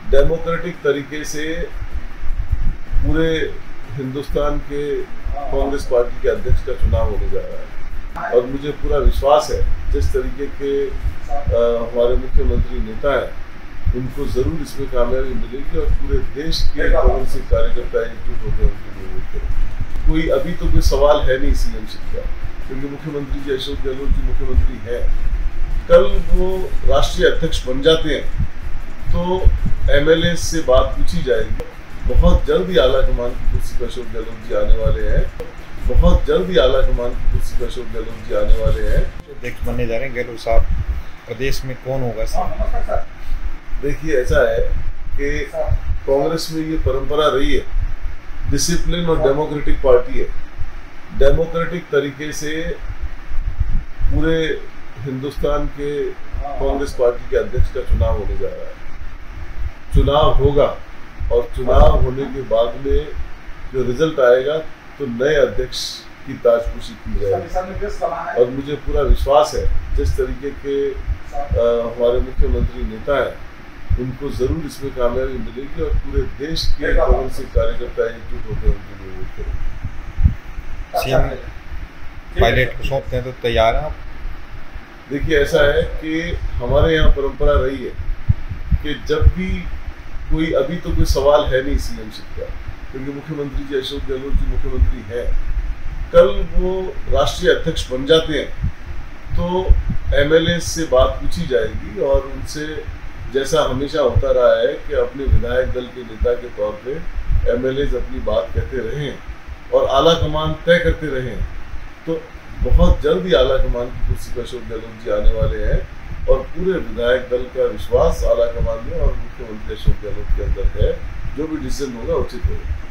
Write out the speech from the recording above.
Democratic तरीके से पूरे हिंदुस्तान के कांग्रेस पार्टी के अध्यक्ष का चुनाव होने जा रहा है और मुझे पूरा विश्वास है जिस तरीके के हमारे मुख्यमंत्री नेता हैं उनको जरूर इसमें कामयाबी मिलेगी और पूरे देश के कांग्रेसी कार्यकर्ता एकजुट होकर उनके लिए वोट करेंगे। कोई अभी तो कोई सवाल है नहीं सीएमशिप का, क्योंकि मुख्यमंत्री जी अशोक गहलोत जी मुख्यमंत्री हैं। कल वो राष्ट्रीय अध्यक्ष बन जाते हैं तो एमएलए से बात पूछी जाएगी। बहुत जल्द ही आला कमान की कुर्सी पर अशोक गहलोत जी आने वाले हैं। बहुत जल्द ही आला कमान की कुर्सी पर अशोक गहलोत जी आने वाले हैं। अध्यक्ष बनने जा रहे हैं गहलोत साहब, प्रदेश में कौन होगा? देखिए, ऐसा है कि कांग्रेस में ये परंपरा रही है, डिसिप्लिन और डेमोक्रेटिक पार्टी है। डेमोक्रेटिक तरीके से पूरे हिंदुस्तान के कांग्रेस पार्टी के अध्यक्ष का चुनाव होने जा रहा है। चुनाव होगा और चुनाव होने के बाद में जो रिजल्ट आएगा तो नए अध्यक्ष की ताजपोशी की जाएगी और मुझे पूरा विश्वास है जिस तरीके के हमारे मुख्यमंत्री नेता हैं उनको जरूर इसमें कामयाबी मिलेगी और पूरे देश के कांग्रेसी कार्यकर्ता एकजुट होकर उनके लिए वोट करेंगे। सीएम पायलट को सौंपते हैं तो तैयार हैं आप? देखिए, ऐसा है कि हमारे यहाँ परंपरा रही है कि जब भी कोई अभी तो कोई सवाल है नहीं सीएमशिप का, क्योंकि मुख्यमंत्री जी अशोक गहलोत जी मुख्यमंत्री हैं। कल वो राष्ट्रीय अध्यक्ष बन जाते हैं तो एमएलए से बात पूछी जाएगी और उनसे जैसा हमेशा होता रहा है कि अपने विधायक दल के नेता के तौर पे एमएलए अपनी बात कहते रहें और आला कमान तय करते रहें। तो बहुत जल्द ही आला कमान की कुर्सी पर अशोक गहलोत जी आने वाले हैं और पूरे विधायक दल का विश्वास आला कमान में और मुख्यमंत्री अशोक गहलोत के अंदर है। जो भी डिसीजन होगा उचित होगा।